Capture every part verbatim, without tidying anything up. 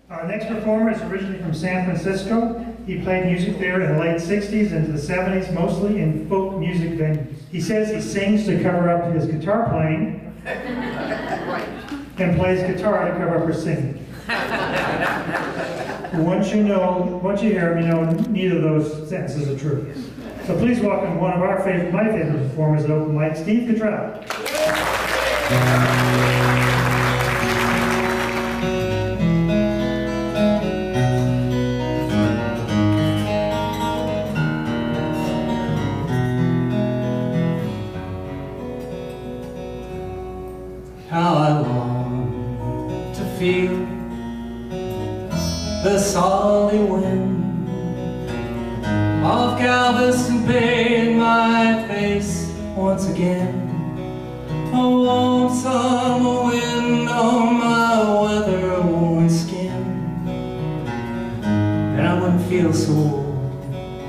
Our next performer is originally from San Francisco. He played music there in the late sixties into the seventies, mostly in folk music venues. He says he sings to cover up his guitar playing and plays guitar to cover up her singing. Once you know, once you hear him, you know neither of those sentences are true. So please welcome one of our favorite, my favorite performers at open mic, Steve Cottrell. How I long to feel the salty wind of Galveston Bay in my face once again. A warm summer wind on my weather-worn skin. Then I wouldn't feel so old.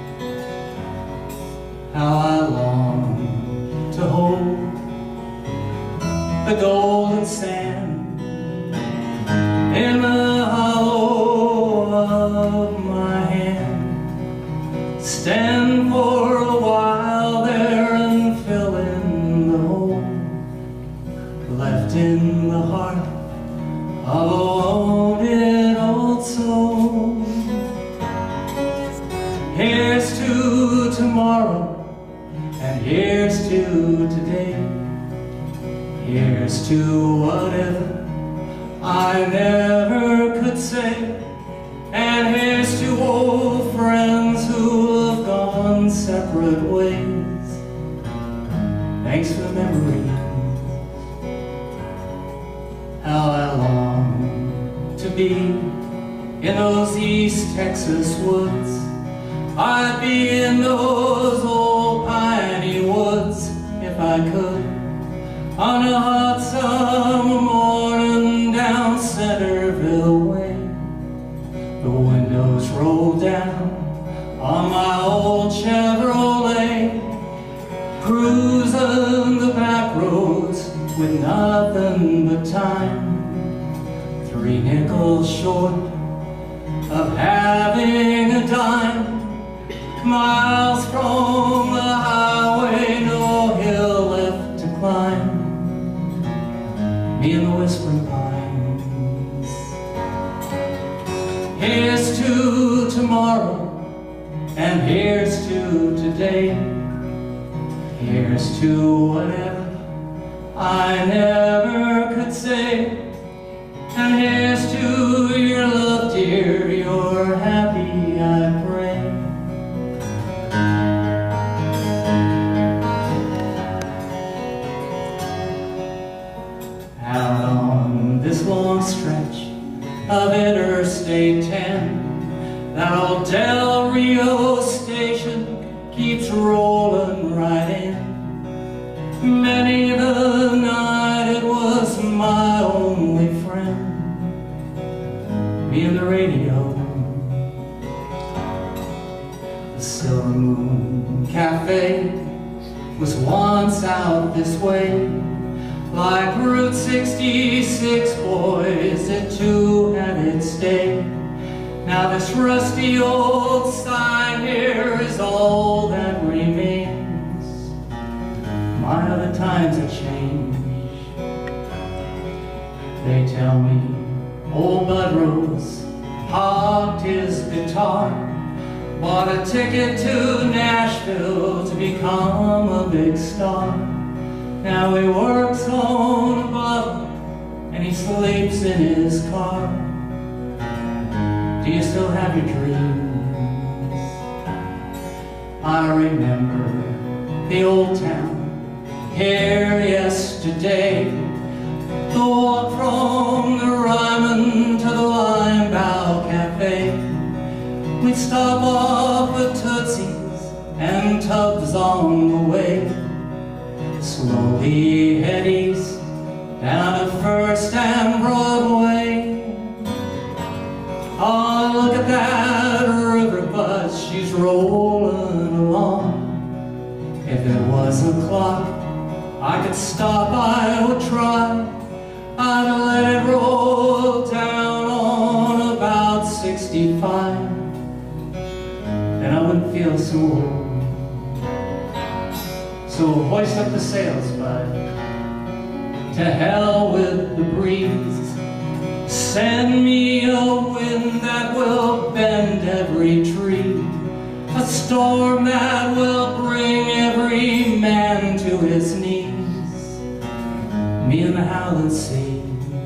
How I long to hold the golden sand in the hollow of my hand. Stand for a while there and fill in the hole left in the heart of a wounded old soul. Here's to tomorrow and here's to today. Here's to whatever I never could say. And here's to old friends who have gone separate ways. Thanks for the memories. How I long to be in those East Texas woods. I'd be in those old piney woods if I could. On a hot summer morning down Centerville Way, the windows rolled down on my old Chevrolet, cruising the back roads with nothing but time, three nickels short of having a dime, miles from the highway, no hill left to climb. Me and the whispering pines. Here's to tomorrow and here's to today. Here's to whatever I never could say. And here's to your love, dear, you're happy, I pray. Out on this long stretch of Interstate ten, that old Del Rio station keeps rolling right in. Many the night it was my only friend, me and the radio. The Silver Moon Cafe was once out this way. Like Route sixty-six, boys, it too had its day. Now this rusty old sign here is all that remains. My other times have changed. They tell me old Bud Rose hogged his guitar, bought a ticket to Nashville to become a big star. Now he works on a bottle and he sleeps in his car. Do you still have your dreams? I remember the old town here yesterday. The walk from the Ryman to the Limebow Cafe. We'd stop off at Tootsie's and Tubbs on the way. Slowly head east down to First and Broadway. Oh, look at that river bus, she's rolling along. If it was a clock I could stop, I would try. I'd let it roll down on about sixty-five, then I wouldn't feel so old. So hoist up the sails, bud. To hell with the breeze. Send me a wind that will bend every tree, a storm that will bring every man to his knees. Me and the howling sea.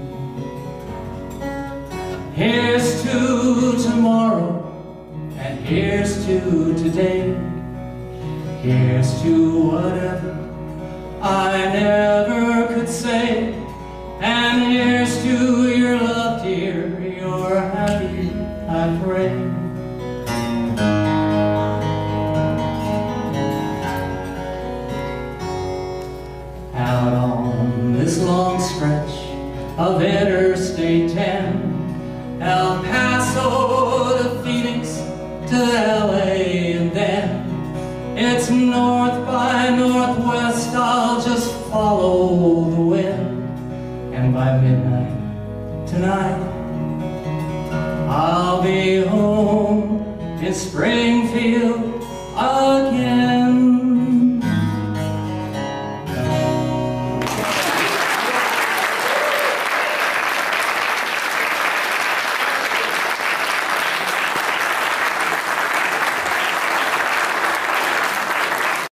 Here's to tomorrow, and here's to today. Here's to whatever I never could say. And here's to your love, dear, you're happy, I pray. Out on this long stretch of Interstate ten, El Paso to Phoenix to L A, and then it's north by northwest. I'll just follow the wind, and by midnight tonight I'll be home in Springfield again.